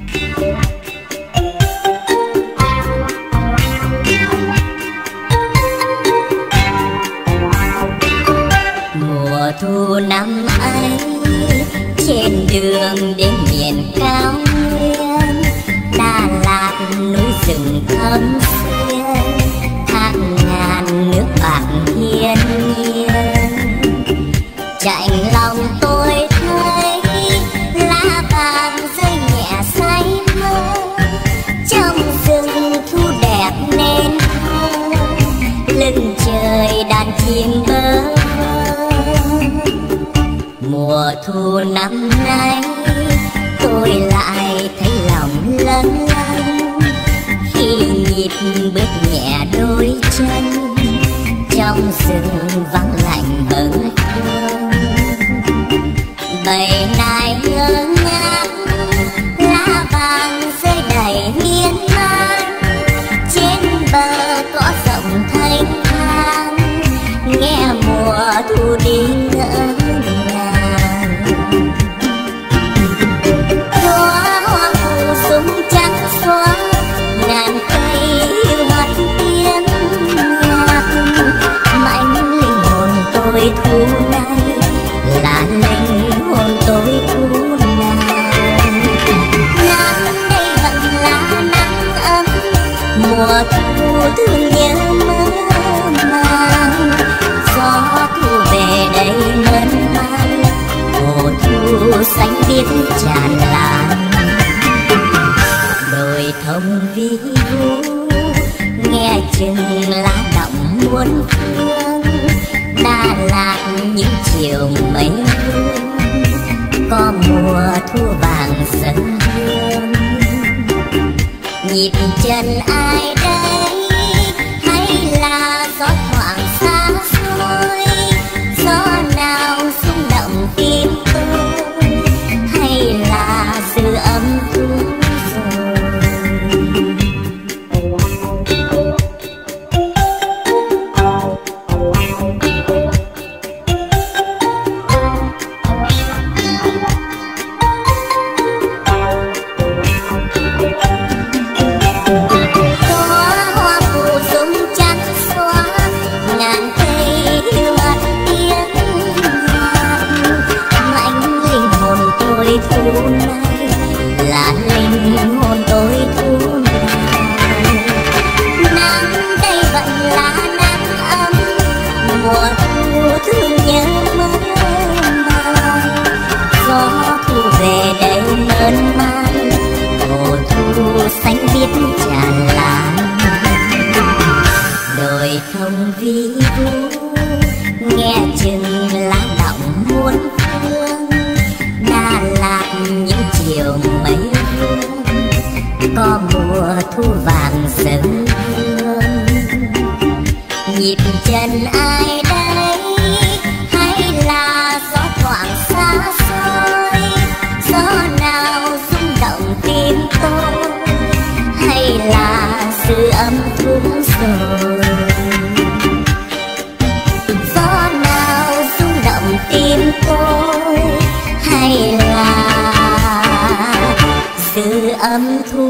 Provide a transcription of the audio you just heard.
Mùa thu năm ấy trên đường đến miền cao nguyên, Đà Lạt núi rừng thâm xuyên, thác ngàn nước bạc hiên nhiên. Chạnh lòng tôi thấy lá vàng rơi nhẹ say mơ, trong rừng thu đẹp nên thơ, lưng trời đàn chim bơ vơ. Mùa thu năm nay tôi lại thấy lòng lâng lâng, khi nhịp bước nhẹ đôi chân trong rừng vắng lạnh bâng khuâng. Bầy nai ngơ ngác lá vàng rơi đầy miên man, trên bờ cỏ rộng thanh thang nghe mùa thu đi ngỡ ngàng. Đóa hoa phù súng trắng xóa, ngàn cây yêu hát tiếng nhạc, mảnh linh hồn tôi thu nay là linh hồn tôi thu nàng. Nắng đây vẫn là nắng ấm, mùa thu thương nhớ mơ màng, gió thu về đây mơn man, mùa thu xanh biếc tràn lan. Đồi thông vi vu nghe chừng lá động muôn phương, Đà Lạt những chiều mây hương, có mùa thu vàng sân hương. Nhịp chân ai đây hay là gió thoảng xa xôi, gió nào rung động tim tôi hay là dư âm thu rồi. Thu này là linh hồn tôi thu nàng. Nắng đây vẫn là nắng ấm, mùa thu thương nhớ mơ màng, gió thu về đây mơn man, mùa thu xanh biếc tràn lan. Đồi thông vi vu nghe chừng lá động muôn phương, Đà Lạt những chiều mây hương, có mùa thu vàng sân hương. Nhịp chân ai đây hay là gió thoảng xa xôi, gió nào rung động tim tôi hay là sự âm thu rồi. Gió nào rung động tim tôi hay là dư âm thu